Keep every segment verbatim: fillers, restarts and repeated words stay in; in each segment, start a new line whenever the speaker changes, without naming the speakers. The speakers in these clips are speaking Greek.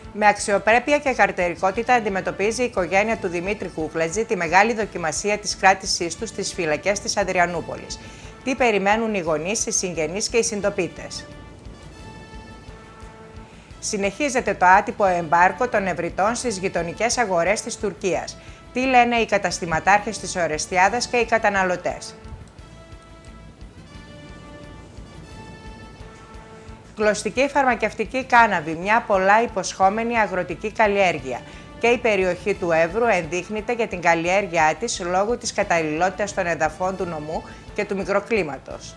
Με αξιοπρέπεια και καρτερικότητα αντιμετωπίζει η οικογένεια του Δημήτρη Κούκλατζη τη μεγάλη δοκιμασία της κράτησής του στις φυλακές της Αδριανούπολης. Τι περιμένουν οι γονείς, οι συγγενείς και οι συντοπίτες. Συνεχίζεται το άτυπο εμπάρκο των ευρυτών στις γειτονικές αγορές της Τουρκίας. Τι λένε οι καταστηματάρχες της Ορεστιάδας και οι καταναλωτές. Γλωστική φαρμακευτική κάναβη, μια πολλά υποσχόμενη αγροτική καλλιέργεια. Και η περιοχή του Εύρου ενδείχνεται για την καλλιέργειά της λόγω της καταλληλότητας των εδαφών του νομού και του μικροκλίματος.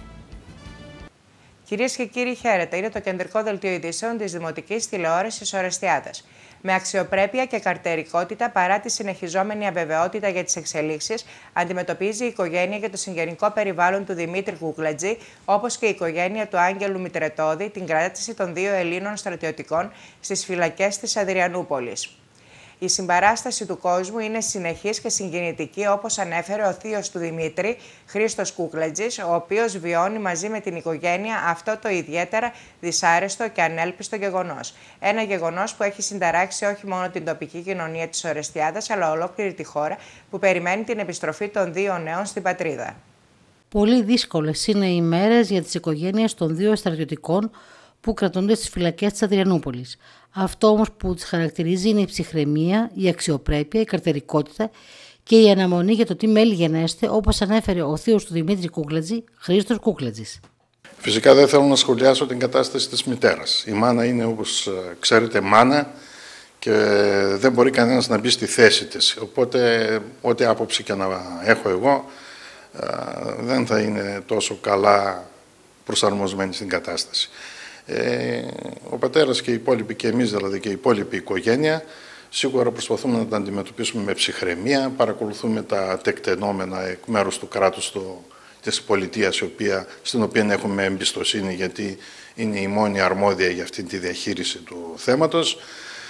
Κυρίες και κύριοι, χαίρετε. Είναι το κεντρικό δελτίο ειδήσεων της Δημοτικής Τηλεόρασης Ορεστιάδας. Με αξιοπρέπεια και καρτερικότητα, παρά τη συνεχιζόμενη αβεβαιότητα για τις εξελίξεις, αντιμετωπίζει η οικογένεια και το συγγενικό περιβάλλον του Δημήτρη Κούκλατζη, όπως και η οικογένεια του Άγγελου Μητρετώδη, την κράτηση των δύο Ελλήνων στρατιωτικών στις φυλακές της Αδριανούπολης. Η συμπαράσταση του κόσμου είναι συνεχής και συγκινητική, όπως ανέφερε ο θείος του Δημήτρη, Χρήστος Κούκλατζης, ο οποίος βιώνει μαζί με την οικογένεια αυτό το ιδιαίτερα δυσάρεστο και ανέλπιστο γεγονός. Ένα γεγονός που έχει συνταράξει όχι μόνο την τοπική κοινωνία της Ορεστιάδας, αλλά ολόκληρη τη χώρα, που περιμένει την επιστροφή των δύο νέων στην πατρίδα.
Πολύ δύσκολες είναι οι μέρες για τις οικογένειες των δύο στρατιωτικών που κρατούνται στις φυλακές της Αδριανούπολης. Αυτό όμως που τις χαρακτηρίζει είναι η ψυχραιμία, η αξιοπρέπεια, η καρτερικότητα και η αναμονή για το τι μέλη γενέστε, όπως ανέφερε ο θείος του Δημήτρη Κούκλατζη, Χρήστος Κούκλατζης.
Φυσικά δεν θέλω να σχολιάσω την κατάσταση της μητέρας. Η μάνα είναι, όπως ξέρετε, μάνα και δεν μπορεί κανένας να μπει στη θέση της. Οπότε, ό,τι άποψη και να έχω εγώ, δεν θα είναι τόσο καλά προσαρμοσμένη στην κατάσταση. Ε, ο πατέρας και οι υπόλοιποι, και εμείς δηλαδή και η υπόλοιπη οικογένεια, σίγουρα προσπαθούμε να τα αντιμετωπίσουμε με ψυχραιμία, παρακολουθούμε τα τεκτενόμενα εκ μέρους του κράτους του, της πολιτείας, η οποία, στην οποία έχουμε εμπιστοσύνη, γιατί είναι η μόνη αρμόδια για αυτή τη διαχείριση του θέματος.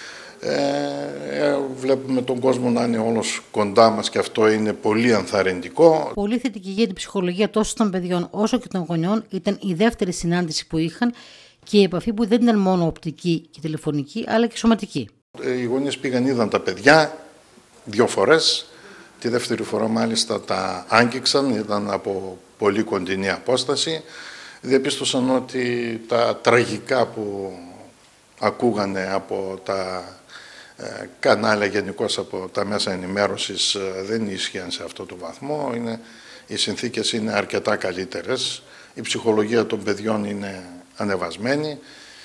Ε, βλέπουμε τον κόσμο να είναι όλος κοντά μας και αυτό είναι πολύ ενθαρρυντικό.
Πολύ θετική για την ψυχολογία τόσο των παιδιών όσο και των γονιών ήταν η δεύτερη συνάντηση που είχαν και η επαφή που δεν ήταν μόνο οπτική και τηλεφωνική, αλλά και σωματική.
Οι γονείς πήγαν, είδαν τα παιδιά δύο φορές. Τη δεύτερη φορά μάλιστα τα άγγιξαν, ήταν από πολύ κοντινή απόσταση. Διαπίστωσαν ότι τα τραγικά που ακούγανε από τα ε, κανάλια, γενικώς από τα μέσα ενημέρωσης, ε, δεν ίσχυαν σε αυτό το βαθμό. Είναι, οι συνθήκες είναι αρκετά καλύτερες. Η ψυχολογία των παιδιών είναι ανεβασμένη.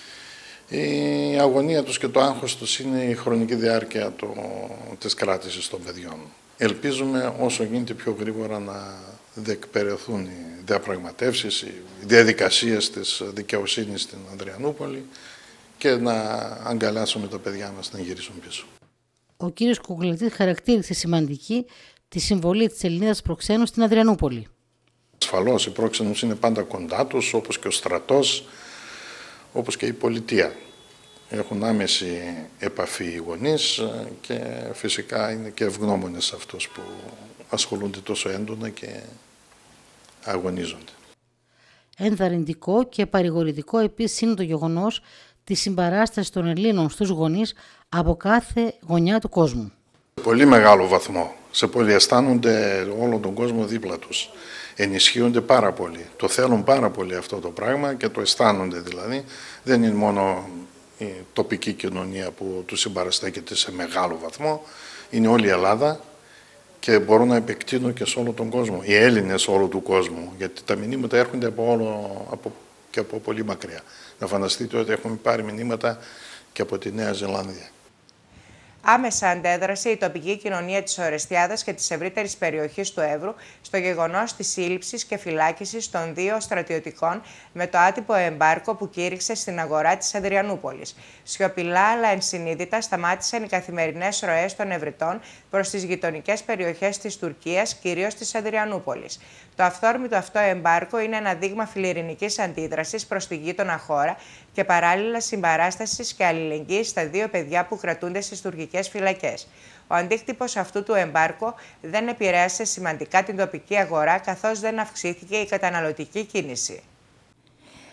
Η αγωνία τους και το άγχος τους είναι η χρονική διάρκεια το, της κράτησης των παιδιών. Ελπίζουμε όσο γίνεται πιο γρήγορα να διεκπεραιωθούν οι διαπραγματεύσεις, οι διαδικασίες της δικαιοσύνης στην Αδριανούπολη και να αγκαλιάσουμε τα παιδιά μας να γυρίσουν πίσω.
Ο κύριος Κούκλατζης χαρακτήρισε σημαντική τη συμβολή της Ελληνίδας προξένου στην Αδριανούπολη.
Ασφαλώς οι πρόξενους είναι πάντα κοντά τους, όπως και ο στρατός, όπως και η πολιτεία. Έχουν άμεση επαφή οι γονείς και φυσικά είναι και ευγνώμονες αυτούς που ασχολούνται τόσο έντονα και αγωνίζονται.
Ενθαρρυντικό και παρηγορητικό επίσης είναι το γεγονός της συμπαράστασης των Ελλήνων στους γονείς από κάθε γωνιά του κόσμου.
Σε πολύ μεγάλο βαθμό. Σε πολύ αισθάνονται όλο τον κόσμο δίπλα τους. Ενισχύονται πάρα πολύ. Το θέλουν πάρα πολύ αυτό το πράγμα και το αισθάνονται δηλαδή. Δεν είναι μόνο η τοπική κοινωνία που τους συμπαραστέκεται σε μεγάλο βαθμό. Είναι όλη η Ελλάδα και μπορώ να επεκτείνω και σε όλο τον κόσμο. Οι Έλληνες όλου του κόσμου. Γιατί τα μηνύματα έρχονται από όλο, από, και από πολύ μακριά. Να φανταστείτε ότι έχουμε πάρει μηνύματα και από τη Νέα Ζηλανδία.
Άμεσα αντέδρασε η τοπική κοινωνία της Ορεστιάδας και της ευρύτερης περιοχής του Εύρου στο γεγονός της σύλληψης και φυλάκισης των δύο στρατιωτικών με το άτυπο εμπάρκο που κήρυξε στην αγορά της Αδριανούπολης. Σιωπηλά αλλά ενσυνείδητα σταμάτησαν οι καθημερινές ροές των ευρυτών προς τις γειτονικές περιοχές της Τουρκίας, κυρίως της Αδριανούπολης. Το αυθόρμητο αυτό εμπάρκο είναι ένα δείγμα φιλιρινικής αντίδρασης προς τη γείτονα χώρα και παράλληλα συμπαράστασης και αλληλεγγύης στα δύο παιδιά που κρατούνται στις τουρκικές φυλακές. Ο αντίκτυπος αυτού του εμπάρκου δεν επηρέασε σημαντικά την τοπική αγορά, καθώς δεν αυξήθηκε η καταναλωτική κίνηση.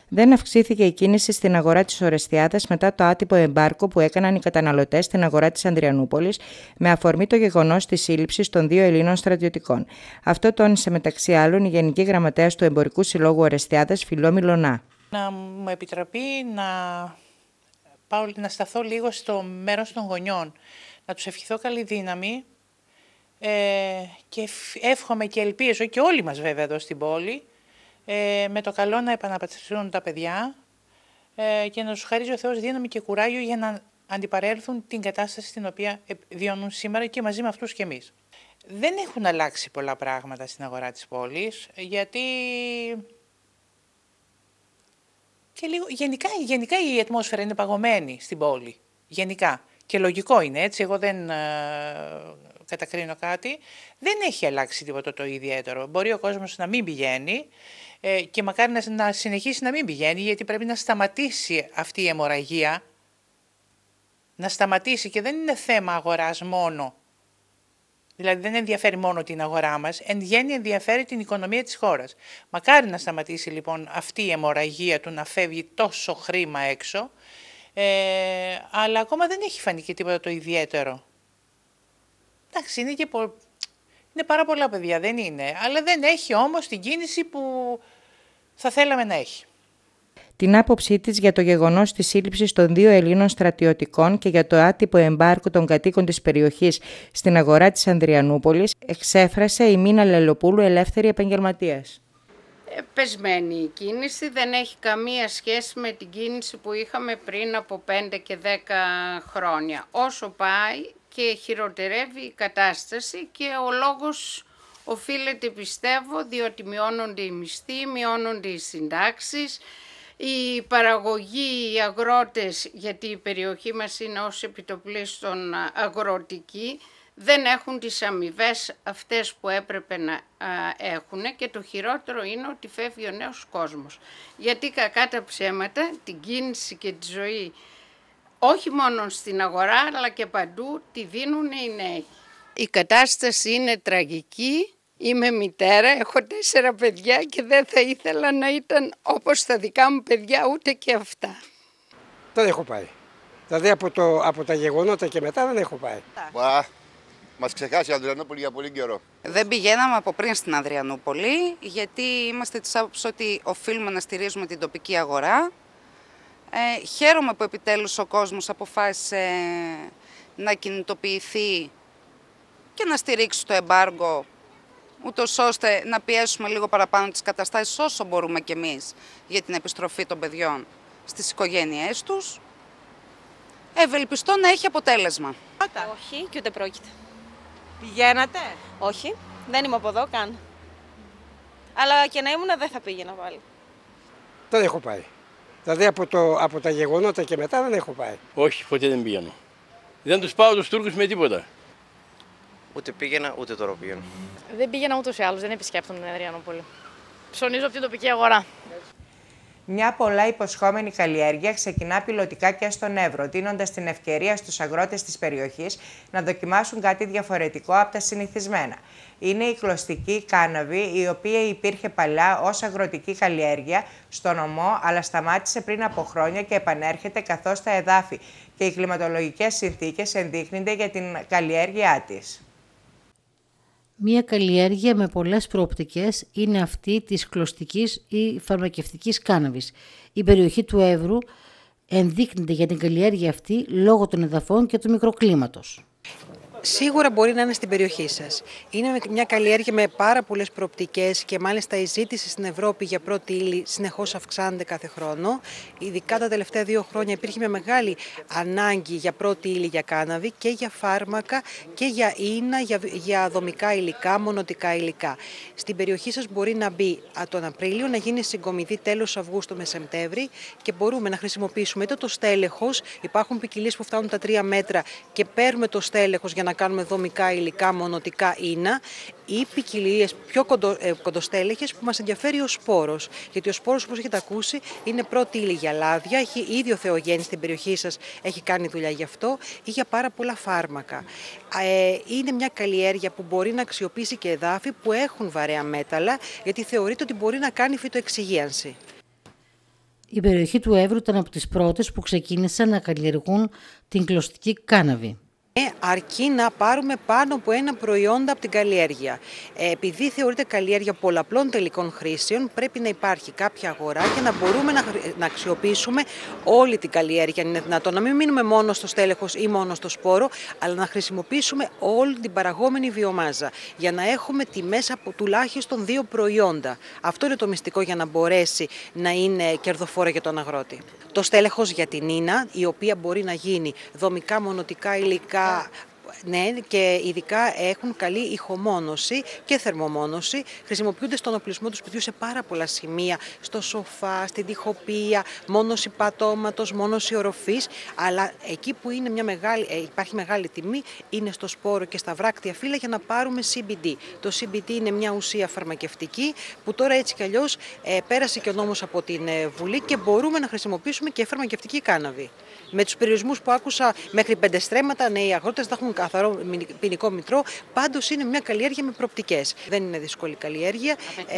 Δεν αυξήθηκε η κίνηση στην αγορά της Ορεστιάδας μετά το άτυπο εμπάρκο που έκαναν οι καταναλωτές στην αγορά της Ανδριανούπολης με αφορμή το γεγονός της σύλληψης των δύο Ελλήνων στρατιωτικών. Αυτό τόνισε μεταξύ άλλων η Γενική Γραμματέας του Εμπορικού Συλλόγου Ορεστιάδας, Φιλό Μιλωνά.
Να μου επιτραπεί να, πάω, να σταθώ λίγο στο μέρος των γονιών, να τους ευχηθώ καλή δύναμη ε, και εύχομαι και ελπίζω και όλοι μας βέβαια εδώ στην πόλη ε, με το καλό να επαναπατριστούν τα παιδιά ε, και να τους χαρίζει ο Θεός δύναμη και κουράγιο για να αντιπαρέλθουν την κατάσταση στην οποία βιώνουν σήμερα και μαζί με αυτούς και εμείς. Δεν έχουν αλλάξει πολλά πράγματα στην αγορά της πόλης, γιατί και λίγο, γενικά, γενικά η ατμόσφαιρα είναι παγωμένη στην πόλη, γενικά. Και λογικό είναι έτσι, εγώ δεν ε, κατακρίνω κάτι. Δεν έχει αλλάξει τίποτα το ιδιαίτερο. Μπορεί ο κόσμος να μην πηγαίνει ε, και μακάρι να, να συνεχίσει να μην πηγαίνει, γιατί πρέπει να σταματήσει αυτή η αιμορραγία. Να σταματήσει, και δεν είναι θέμα αγοράς μόνο. Δηλαδή δεν ενδιαφέρει μόνο την αγορά μας, εν γέννη ενδιαφέρει την οικονομία της χώρας. Μακάρι να σταματήσει λοιπόν αυτή η αιμορραγία του να φεύγει τόσο χρήμα έξω, ε, αλλά ακόμα δεν έχει φανεί και τίποτα το ιδιαίτερο. Εντάξει, είναι, και πο... είναι πάρα πολλά παιδιά, δεν είναι, αλλά δεν έχει όμως την κίνηση που θα θέλαμε να έχει.
Την άποψή της για το γεγονός της σύλληψης των δύο Ελλήνων στρατιωτικών και για το άτυπο εμπάρκο των κατοίκων της περιοχής στην αγορά της Ανδριανούπολης εξέφρασε η Μίνα Λελοπούλου, ελεύθερη επαγγελματίας.
Ε, πεσμένη η κίνηση, δεν έχει καμία σχέση με την κίνηση που είχαμε πριν από πέντε και δέκα χρόνια. Όσο πάει και χειροτερεύει η κατάσταση και ο λόγος οφείλεται, πιστεύω, διότι μειώνονται οι μισθοί, μειώνονται οι συντάξεις. Η παραγωγή, οι αγρότες, γιατί η περιοχή μας είναι ως επιτοπλίστων αγροτική, δεν έχουν τις αμοιβές αυτές που έπρεπε να έχουν, και το χειρότερο είναι ότι φεύγει ο νέος κόσμος. Γιατί κακά τα ψέματα, την κίνηση και τη ζωή, όχι μόνο στην αγορά αλλά και παντού, τη δίνουν οι νέοι. Η κατάσταση είναι τραγική. Είμαι μητέρα, έχω τέσσερα παιδιά και δεν θα ήθελα να ήταν όπως τα δικά μου παιδιά, ούτε και αυτά.
Δεν έχω πάει. Δηλαδή από, το, από τα γεγονότα και μετά δεν έχω πάει.
Μπα, μας ξεχάσει η Ανδριανούπολη για πολύ καιρό.
Δεν πηγαίναμε από πριν στην Ανδριανούπολη, γιατί είμαστε της άποψης ότι οφείλουμε να στηρίζουμε την τοπική αγορά. Ε, χαίρομαι που επιτέλους ο κόσμος αποφάσισε να κινητοποιηθεί και να στηρίξει το εμπάργκο, ούτως ώστε να πιέσουμε λίγο παραπάνω τις καταστάσεις όσο μπορούμε κι εμείς για την επιστροφή των παιδιών στις οικογένειές τους. Ευελπιστώ να έχει αποτέλεσμα.
Όχι και ούτε πρόκειται.
Πηγαίνατε?
Όχι, δεν είμαι από εδώ καν. Αλλά και να ήμουν δεν θα πήγαινα πάλι.
Δεν έχω πάει. Δηλαδή από, το, από τα γεγονότα και μετά δεν έχω πάει.
Όχι, ποτέ δεν πήγαινα. Δεν τους πάω τους Τούρκους με τίποτα.
Ούτε πήγαινα, ούτε τώρα πηγαίνω.
Δεν πήγαινα ούτως ή άλλως, δεν επισκέπτομαι την Ανδριανούπολη. Ψωνίζω από την τοπική αγορά.
Μια πολλά υποσχόμενη καλλιέργεια ξεκινά πιλωτικά και στον Εύρο, δίνοντας την ευκαιρία στους αγρότες της περιοχής να δοκιμάσουν κάτι διαφορετικό από τα συνηθισμένα. Είναι η κλωστική κάναβη, η οποία υπήρχε παλιά ως αγροτική καλλιέργεια στο νομό, αλλά σταμάτησε πριν από χρόνια και επανέρχεται καθώς τα εδάφη και οι κλιματολογικές συνθήκες ενδείκνυνται για την καλλιέργειά της.
Μία καλλιέργεια με πολλές προοπτικές είναι αυτή της κλωστικής ή φαρμακευτικής κάναβης. Η περιοχή του Εύρου ενδείκνυται για την καλλιέργεια αυτή λόγω των εδαφών και του μικροκλίματος.
Σίγουρα μπορεί να είναι στην περιοχή σας. Είναι μια καλλιέργεια με πάρα πολλές προοπτικές και μάλιστα η ζήτηση στην Ευρώπη για πρώτη ύλη συνεχώς αυξάνεται κάθε χρόνο. Ειδικά τα τελευταία δύο χρόνια υπήρχε μια μεγάλη ανάγκη για πρώτη ύλη για κάναβη και για φάρμακα και για ίνα, για, για δομικά υλικά, μονοτικά υλικά. Στην περιοχή σας μπορεί να μπει τον Απρίλιο, να γίνει συγκομιδή τέλος Αυγούστου με Σεπτέμβρη και μπορούμε να χρησιμοποιήσουμε είτε το στέλεχος, υπάρχουν ποικιλίες που φτάνουν τα τρία μέτρα και παίρνουμε το στέλεχος για να κάνουμε δομικά υλικά, μονοτικά ίνα, ή ποικιλίες πιο κοντο, ε, κοντοστέλεχες που μας ενδιαφέρει ο σπόρος. Γιατί ο σπόρος, όπως έχετε ακούσει, είναι πρώτη ύλη για λάδια, έχει ίδιο Θεογέννη στην περιοχή σας, έχει κάνει δουλειά γι' αυτό, ή για πάρα πολλά φάρμακα. Ε, είναι μια καλλιέργεια που μπορεί να αξιοποιήσει και εδάφη που έχουν βαρέα μέταλλα, γιατί θεωρείται ότι μπορεί να κάνει φυτοεξυγίανση.
Η περιοχή του Εύρου ήταν από τις πρώτες που ξεκίνησαν να καλλιεργούν την κλωστική κάναβη.
Αρκεί να πάρουμε πάνω από ένα προϊόντα από την καλλιέργεια. Ε, επειδή θεωρείται καλλιέργεια πολλαπλών τελικών χρήσεων, πρέπει να υπάρχει κάποια αγορά και να μπορούμε να, να αξιοποιήσουμε όλη την καλλιέργεια. Είναι δυνατόν να μην μείνουμε μόνο στο στέλεχος ή μόνο στο σπόρο, αλλά να χρησιμοποιήσουμε όλη την παραγόμενη βιομάζα για να έχουμε τιμές από τουλάχιστον δύο προϊόντα. Αυτό είναι το μυστικό για να μπορέσει να είναι κερδοφόρο για τον αγρότη. Το στέλεχος για την ίνα, η οποία μπορεί να γίνει δομικά, μονοτικά, υλικά, ναι, και ειδικά έχουν καλή ηχομόνωση και θερμομόνωση. Χρησιμοποιούνται στον οπλισμό του σπιτιού σε πάρα πολλά σημεία, στο σοφά, στην τοιχοπία, μόνωση πατώματος, μόνωση οροφής. Αλλά εκεί που είναι μια μεγάλη, ε, υπάρχει μεγάλη τιμή είναι στο σπόρο και στα βράκτια φύλλα για να πάρουμε σι μπι ντι. Το σι μπι ντι είναι μια ουσία φαρμακευτική που τώρα έτσι κι αλλιώς ε, πέρασε και ο νόμος από την ε, Βουλή και μπορούμε να χρησιμοποιήσουμε και φαρμακευτική κάναβη. Με τους περιορισμούς που άκουσα, μέχρι πέντε στρέμματα, ναι, οι αγρότες θα έχουν καθαρό ποινικό μητρό. Πάντως είναι μια καλλιέργεια με προοπτικές. Δεν είναι δύσκολη καλλιέργεια.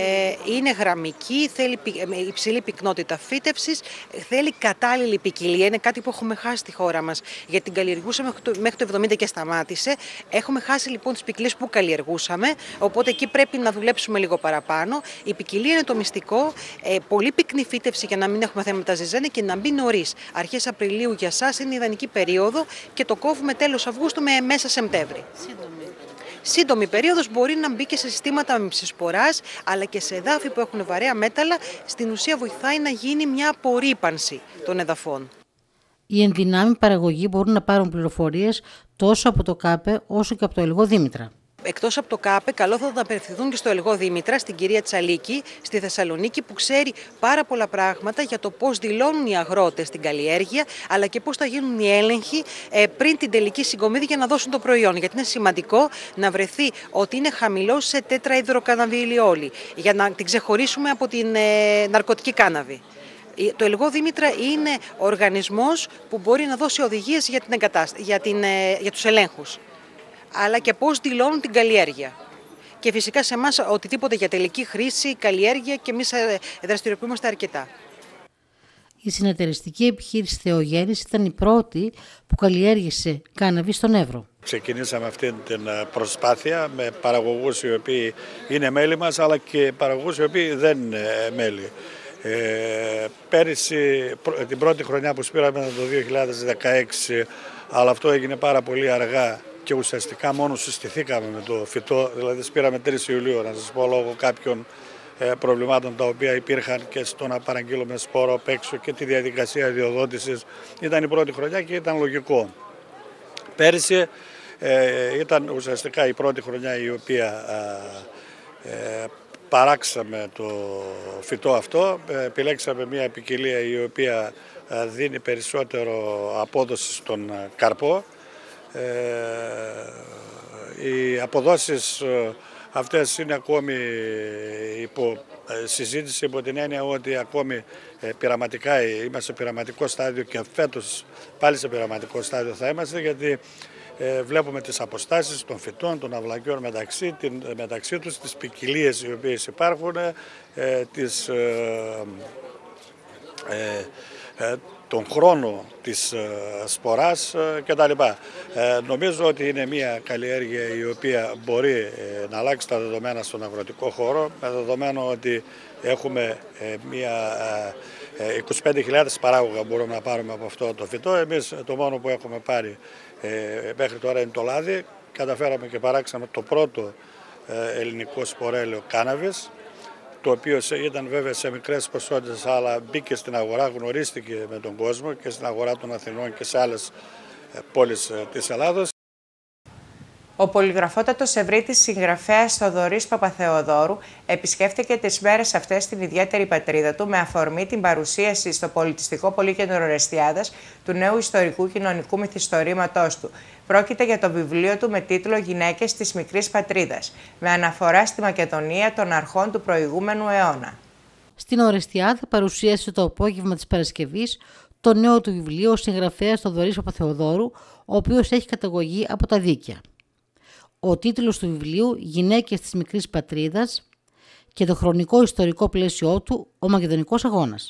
Ε, είναι γραμμική, θέλει υψηλή πυκνότητα φύτευσης, θέλει κατάλληλη ποικιλία. Είναι κάτι που έχουμε χάσει στη χώρα μας, γιατί την καλλιεργούσαμε μέχρι το εβδομήντα και σταμάτησε. Έχουμε χάσει λοιπόν τις ποικιλίες που καλλιεργούσαμε, οπότε εκεί πρέπει να δουλέψουμε λίγο παραπάνω. Η ποικιλία είναι το μυστικό. Ε, πολύ πυκνή φύτευση για να μην έχουμε θέματα ζυζάνια και να μπει νωρίς. Αρχές Απριλίου για εσάς είναι η ιδανική περίοδο και το κόβουμε τέλος Αυγούστου με μέσα Σεπτέμβρη. Σύντομη. Σύντομη περίοδος, μπορεί να μπει και σε συστήματα μυψισποράς, αλλά και σε εδάφη που έχουν βαρέα μέταλλα. Στην ουσία βοηθάει να γίνει μια απορρίπανση των εδαφών.
Οι ενδυνάμει παραγωγοί μπορούν να πάρουν πληροφορίες τόσο από το ΚΑΠΕ όσο και από το Ελγό Δήμητρα.
Εκτός από το ΚΑΠΕ, καλό θα να απευθυνθούν και στο Ελγό Δήμητρα, στην κυρία Τσαλίκη, στη Θεσσαλονίκη, που ξέρει πάρα πολλά πράγματα για το πώς δηλώνουν οι αγρότες την καλλιέργεια, αλλά και πώς θα γίνουν οι έλεγχοι πριν την τελική συγκομίδη για να δώσουν το προϊόν. Γιατί είναι σημαντικό να βρεθεί ότι είναι χαμηλό σε τέτρα-υδροκαναβιολιόλη, για να την ξεχωρίσουμε από την ε, ναρκωτική κάναβη. Το Ελγό Δήμητρα είναι ο οργανισμός που μπορεί να δώσει οδηγίες για, την εγκατάστα... για, την, ε, για τους ελέγχους, αλλά και πώς δηλώνουν την καλλιέργεια. Και φυσικά σε εμάς οτιδήποτε για τελική χρήση, καλλιέργεια, και εμείς δραστηριοποιούμαστε αρκετά.
Η συνεταιριστική επιχείρηση Θεογέννης ήταν η πρώτη που καλλιέργησε κάναβη στον Εύρο.
Ξεκινήσαμε αυτή την προσπάθεια με παραγωγούς οι οποίοι είναι μέλη μας, αλλά και παραγωγούς οι οποίοι δεν είναι μέλη. Ε, πέρυσι, την πρώτη χρονιά που σπήραμε ήταν το δύο χιλιάδες δεκαέξι, αλλά αυτό έγινε πάρα πολύ αργά και ουσιαστικά μόνο συστηθήκαμε με το φυτό, δηλαδή σπήραμε τρεις Ιουλίου, να σας πω, λόγω κάποιων ε, προβλημάτων τα οποία υπήρχαν και στο να παραγγείλουμε σπόρο απ' έξω και τη διαδικασία ιδιοδότησης. Ήταν η πρώτη χρονιά και ήταν λογικό. Πέρυσι ε, ήταν ουσιαστικά η πρώτη χρονιά η οποία ε, ε, παράξαμε το φυτό αυτό, επιλέξαμε μια ποικιλία η οποία δίνει περισσότερο απόδοση στον καρπό. Οι αποδόσεις αυτές είναι ακόμη υπό συζήτηση, υπό την έννοια ότι ακόμη πειραματικά είμαστε σε πειραματικό στάδιο και φέτος πάλι σε πειραματικό στάδιο θα είμαστε, γιατί Ε, βλέπουμε τις αποστάσεις των φυτών, των αυλακιών μεταξύ, την, μεταξύ τους, τις ποικιλίες οι οποίες υπάρχουν, ε, τις, ε, ε, ε, τον χρόνο της ε, σποράς ε, κτλ. Ε, νομίζω ότι είναι μια καλλιέργεια η οποία μπορεί ε, να αλλάξει τα δεδομένα στον αγροτικό χώρο, με δεδομένο ότι έχουμε ε, μια... Ε, είκοσι πέντε χιλιάδες παράγωγα μπορούμε να πάρουμε από αυτό το φυτό. Εμείς το μόνο που έχουμε πάρει ε, μέχρι τώρα είναι το λάδι. Καταφέραμε και παράξαμε το πρώτο ε, ελληνικό σπορέλαιο κάναβης, το οποίο ήταν βέβαια σε μικρές ποσότητες, αλλά μπήκε στην αγορά, γνωρίστηκε με τον κόσμο και στην αγορά των Αθηνών και σε άλλες ε, πόλεις ε, της Ελλάδος.
Ο πολυγραφότατος ευρύτης συγγραφέας Θοδωρής Παπαθεοδόρου επισκέφτηκε τις μέρες αυτές στην ιδιαίτερη πατρίδα του με αφορμή την παρουσίαση στο Πολιτιστικό Πολύκεντρο Ορεστιάδας του νέου ιστορικού κοινωνικού μυθιστορήματός του. Πρόκειται για το βιβλίο του με τίτλο «Γυναίκες της μικρής πατρίδας», με αναφορά στη Μακεδονία των αρχών του προηγούμενου αιώνα.
Στην Ορεστιάδα παρουσίασε το απόγευμα της Παρασκευής το νέο του βιβλίο ο συγγραφέας Θοδωρής Παπαθεοδόρου, ο οποίος έχει καταγωγή από τα Δίκαια. Ο τίτλος του βιβλίου «Γυναίκες της μικρής πατρίδας» και το χρονικό ιστορικό πλαίσιο του «Ο Μακεδονικός Αγώνας».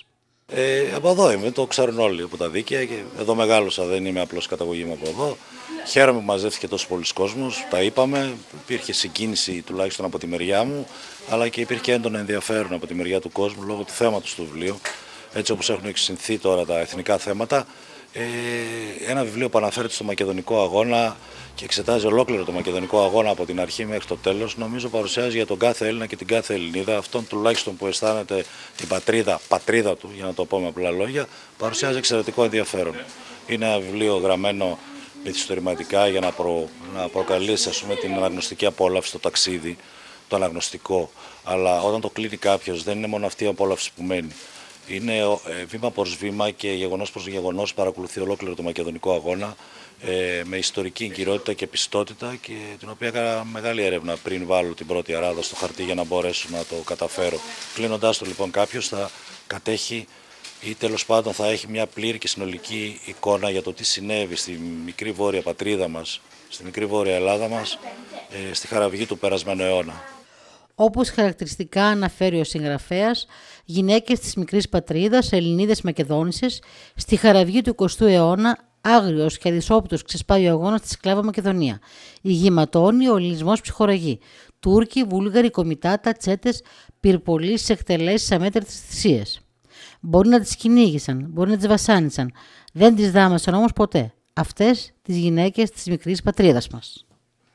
Ε, από εδώ είμαι, το ξέρουν όλοι από τα δίκαια και εδώ μεγάλωσα, δεν είμαι απλώς καταγωγή μου από εδώ. Χαίρομαι που μαζεύτηκε τόσο πολλοί κόσμος, τα είπαμε, υπήρχε συγκίνηση τουλάχιστον από τη μεριά μου, αλλά και υπήρχε έντονο ενδιαφέρον από τη μεριά του κόσμου λόγω του θέματος του βιβλίου, έτσι όπως έχουν εξυνθεί τώρα τα εθνικά θέματα. Ε, ένα βιβλίο που αναφέρεται στο μακεδονικό αγώνα και εξετάζει ολόκληρο το μακεδονικό αγώνα από την αρχή μέχρι το τέλος, νομίζω παρουσιάζει για τον κάθε Έλληνα και την κάθε Ελληνίδα, αυτόν τουλάχιστον που αισθάνεται την πατρίδα, πατρίδα του, για να το πω με απλά λόγια, παρουσιάζει εξαιρετικό ενδιαφέρον. Είναι ένα βιβλίο γραμμένο μυθιστορηματικά για να, προ, να προκαλέσει, ας πούμε, την αναγνωστική απόλαυση στο ταξίδι, το αναγνωστικό. Αλλά όταν το κλείνει κάποιος, δεν είναι μόνο αυτή η απόλαυση που μένει. Είναι ε, βήμα προς βήμα και γεγονός προς γεγονός παρακολουθεί ολόκληρο το μακεδονικό αγώνα ε, με ιστορική εγκυρότητα και πιστότητα, και την οποία έκανα μεγάλη έρευνα πριν βάλω την πρώτη αράδα στο χαρτί για να μπορέσω να το καταφέρω. Κλείνοντάς το λοιπόν, κάποιος θα κατέχει ή τέλος πάντων θα έχει μια πλήρη και συνολική εικόνα για το τι συνέβη στη μικρή βόρεια πατρίδα μας, στη μικρή βόρεια Ελλάδα μας, ε, στη Χαραυγή του περασμένου αιώνα.
Όπως χαρακτηριστικά αναφέρει ο συγγραφέας, γυναίκες της μικρής πατρίδας, Ελληνίδες Μακεδόνισσες, στη Χαραυγή του εικοστού αιώνα, άγριος και αδυσόπιτος ξεσπάει ο αγώνας στη σκλάβα Μακεδονία. Η γη ματώνει, ο ελληνισμός ψυχοραγεί. Τούρκοι, Βούλγαροι, Κομιτάτα, Τσέτες, πυρπολείς, εκτελέσεις, αμέτρητες θυσίες. Μπορεί να τις κυνήγησαν, μπορεί να τις βασάνισαν. Δεν τις δάμασαν όμως ποτέ. Αυτές τις γυναίκες της μικρής πατρίδας μας.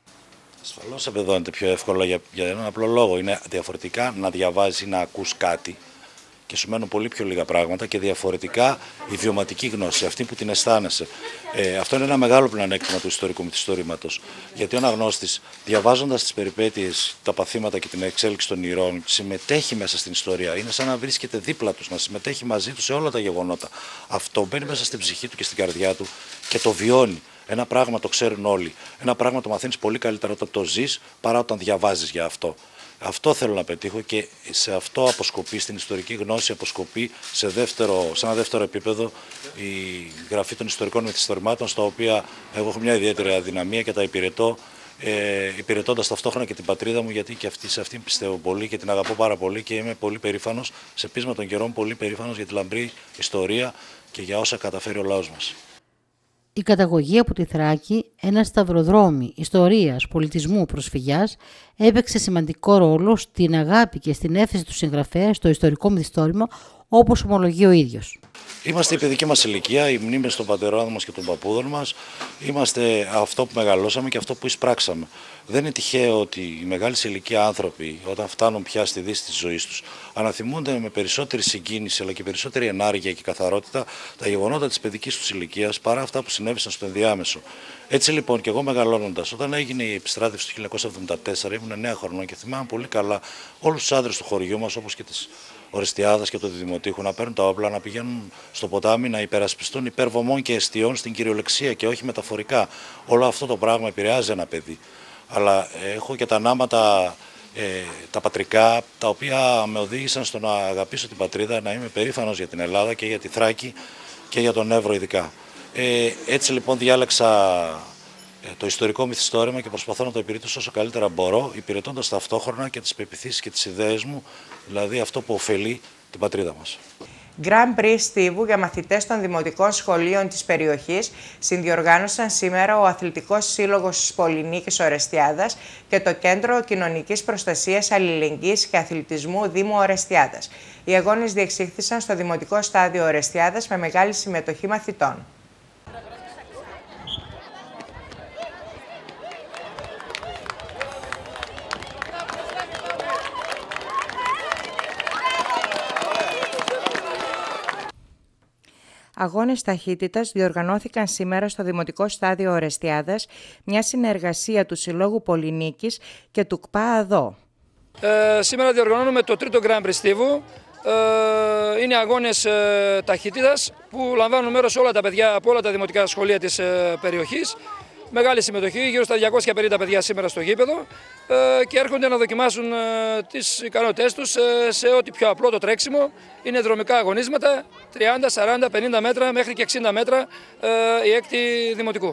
Ασφαλώς απεδώνεται πιο εύκολα για, για έναν απλό λόγο. Είναι διαφορετικά να διαβάζεις ή να ακούς κάτι και σου μένουν πολύ πιο λίγα πράγματα, και διαφορετικά η βιωματική γνώση, αυτή που την αισθάνεσαι. Ε, αυτό είναι ένα μεγάλο πλεονέκτημα του ιστορικού μυθιστορήματος. Γιατί ο αναγνώστης, διαβάζοντας τις περιπέτειες, τα παθήματα και την εξέλιξη των ηρώων, συμμετέχει μέσα στην ιστορία. Είναι σαν να βρίσκεται δίπλα τους, να συμμετέχει μαζί τους σε όλα τα γεγονότα. Αυτό μπαίνει μέσα στην ψυχή του και στην καρδιά του και το βιώνει. Ένα πράγμα το ξέρουν όλοι. Ένα πράγμα το μαθαίνεις πολύ καλύτερα όταν το ζεις παρά όταν διαβάζεις για αυτό. Αυτό θέλω να πετύχω, και σε αυτό αποσκοπεί, στην ιστορική γνώση αποσκοπεί σε, δεύτερο, σε ένα δεύτερο επίπεδο η γραφή των ιστορικών μυθιστορημάτων, στα οποία εγώ έχω μια ιδιαίτερη αδυναμία και τα υπηρετώ, ε, υπηρετώντας ταυτόχρονα και την πατρίδα μου, γιατί και αυτή, σε αυτήν πιστεύω πολύ και την αγαπώ πάρα πολύ, και είμαι πολύ περήφανος, σε πείσμα των καιρών, πολύ περήφανος για τη λαμπρή ιστορία και για όσα καταφέρει ο λαός μας.
Η καταγωγή από τη Θράκη, ένα σταυροδρόμι ιστορίας, πολιτισμού, προσφυγιάς, έπαιξε σημαντικό ρόλο στην αγάπη και στην έφεση του συγγραφέα στο ιστορικό μυθιστόρημα, όπως ομολογεί ο ίδιος.
Είμαστε η παιδική μας ηλικία, οι μνήμες των πατερών μας και των παππούδων μας. Είμαστε αυτό που μεγαλώσαμε και αυτό που εισπράξαμε. Δεν είναι τυχαίο ότι οι μεγάλης ηλικία άνθρωποι, όταν φτάνουν πια στη δύση της ζωής τους, αναθυμούνται με περισσότερη συγκίνηση αλλά και περισσότερη ενάργεια και καθαρότητα τα γεγονότα της παιδικής τους ηλικίας παρά αυτά που συνέβησαν στο ενδιάμεσο. Έτσι λοιπόν, και εγώ μεγαλώνοντας, όταν έγινε η επιστράτευση του χίλια εννιακόσια εβδομήντα τέσσερα, ήμουν εννέα χρονών και θυμάμαι πολύ καλά όλους τους άντρες του χωριού μας, όπως και τις Ορεστιάδας και του Δημοτήχου, να παίρνουν τα όπλα, να πηγαίνουν στο ποτάμι, να υπερασπιστούν υπέρ βωμών και εστιών στην κυριολεξία και όχι μεταφορικά. Όλο αυτό το πράγμα επηρεάζει ένα παιδί. Αλλά έχω και τα νάματα, ε, τα πατρικά, τα οποία με οδήγησαν στο να αγαπήσω την πατρίδα, να είμαι περήφανος για την Ελλάδα και για τη Θράκη και για τον Εύρο ειδικά. Ε, έτσι λοιπόν διάλεξα το ιστορικό μυθιστόρημα και προσπαθώ να το υπηρετήσω όσο καλύτερα μπορώ, υπηρετώντας ταυτόχρονα και τις πεποιθήσεις και τις ιδέες μου, δηλαδή αυτό που ωφελεί την πατρίδα μας.
Grand Prix Στίβου για μαθητές των δημοτικών σχολείων της περιοχής συνδιοργάνωσαν σήμερα ο Αθλητικός Σύλλογος Πολυνίκης Ορεστιάδας και το Κέντρο Κοινωνικής Προστασίας Αλληλεγγύης και Αθλητισμού Δήμου Ορεστιάδας. Οι αγώνες διεξήχθησαν στο Δημοτικό Στάδιο Ορεστιάδας με μεγάλη συμμετοχή μαθητών. Αγώνες ταχύτητας διοργανώθηκαν σήμερα στο Δημοτικό Στάδιο Ορεστιάδας, μια συνεργασία του Συλλόγου Πολυνίκης και του ΚΠΑ ΑΔΟ.
Ε, σήμερα διοργανώνουμε το τρίτο Grand Prix Στίβου. Ε, είναι αγώνες ε, ταχύτητας που λαμβάνουν μέρος όλα τα παιδιά από όλα τα δημοτικά σχολεία της ε, περιοχής. Μεγάλη συμμετοχή, γύρω στα διακόσια πενήντα παιδιά σήμερα στο γήπεδο, ε, και έρχονται να δοκιμάσουν ε, τις ικανότητές τους ε, σε ό,τι πιο απλό το τρέξιμο. Είναι δρομικά αγωνίσματα, τριάντα, σαράντα, πενήντα μέτρα μέχρι και εξήντα μέτρα, ε, η έκτη δημοτικού.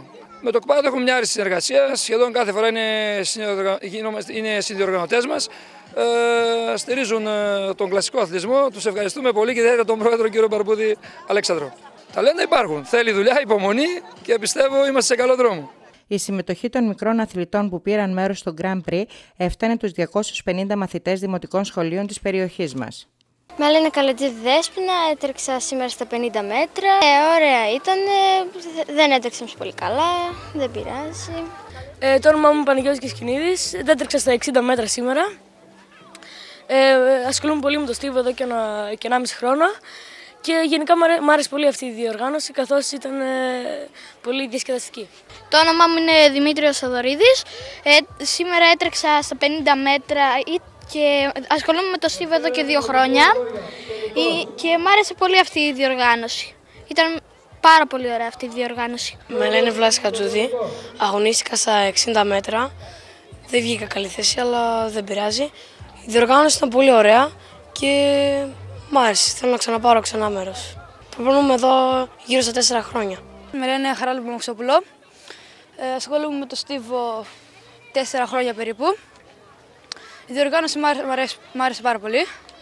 Με το ΚΠΑΤ έχουμε μια άρρηστη συνεργασία, σχεδόν κάθε φορά είναι, είναι συνδιοργανωτές μας. Ε, στηρίζουν ε, τον κλασικό αθλητισμό, τους ευχαριστούμε πολύ και ιδιαίτερα τον πρόεδρο κύριο Μπαρμπούδη Αλέξανδρο. Ταλέντα υπάρχουν, θέλει δουλειά, υπομονή και πιστεύω είμαστε σε καλό δρόμο.
Η συμμετοχή των μικρών αθλητών που πήραν μέρος στο Grand Prix έφτανε τους διακόσιους πενήντα μαθητές δημοτικών σχολείων της περιοχής μας.
Με λένε Καλατζίδη Δέσποινα, έτρεξα σήμερα στα πενήντα μέτρα. Ε, ωραία ήταν, δεν έτρεξα πολύ καλά, δεν πειράζει.
Ε, το όνομά μου είναι Παναγιώτης Κισκινίδης, δεν έτρεξα στα εξήντα μέτρα σήμερα. Ε, ασχολούμαι πολύ με το στίβο εδώ και ένα, και ενάμιση χρόνο και γενικά μου άρεσε πολύ αυτή η διοργάνωση καθώς ήταν ε, πολύ διασκεδαστική.
Το όνομά μου είναι Δημήτριος Θοδωρίδης, ε, σήμερα έτρεξα στα πενήντα μέτρα και ασχολούμαι με το στίβο εδώ και δύο χρόνια και μου άρεσε πολύ αυτή η διοργάνωση. Ήταν πάρα πολύ ωραία αυτή η διοργάνωση.
Με λένε Βλάση Χατζούδη, αγωνίστηκα στα εξήντα μέτρα, δεν βγήκα καλή θέση αλλά δεν πειράζει. Η διοργάνωση ήταν πολύ ωραία και μ' άρεσε, θέλω να ξαναπάρω ξανά μέρος. Προπονούμε εδώ γύρω στα τέσσερα χρόνια.
Με λένε Χαράλου Παμοξόπουλο, ε, ασχολούμαι με το στίβο τέσσερα χρόνια περίπου. Η διοργάνωση μ' άρεσε, μ' άρεσε πάρα πολύ.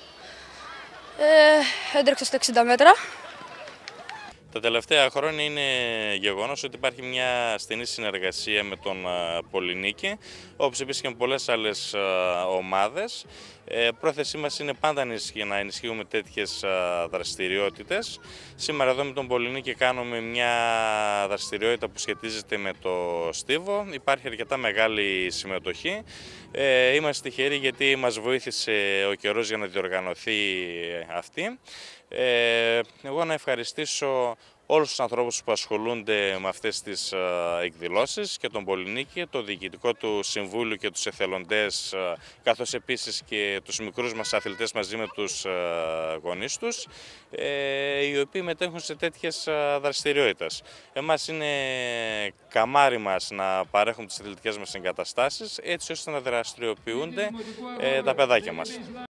Ε, έντρεξα στα εξήντα μέτρα.
Τα τελευταία χρόνια είναι γεγονός ότι υπάρχει μια στενή συνεργασία με τον Πολυνίκη, όπως επίσης και με πολλές άλλες ομάδες. Πρόθεσή μας είναι πάντα να ενισχύουμε τέτοιες δραστηριότητες. Σήμερα εδώ με τον Πολυνίκη κάνουμε μια δραστηριότητα που σχετίζεται με το στίβο. Υπάρχει αρκετά μεγάλη συμμετοχή. Είμαστε τυχεροί γιατί μας βοήθησε ο καιρός για να διοργανωθεί αυτή. Εγώ να ευχαριστήσω όλους τους ανθρώπους που ασχολούνται με αυτές τις εκδηλώσεις και τον Πολυνίκη, το διοικητικό του συμβούλιο και τους εθελοντές, καθώς επίσης και τους μικρούς μας αθλητές μαζί με τους γονείς τους, οι οποίοι μετέχουν σε τέτοιες δραστηριότητες. Εμάς είναι καμάρι μας να παρέχουμε τις αθλητικές μας εγκαταστάσεις, έτσι ώστε να δραστηριοποιούνται τα παιδάκια μας.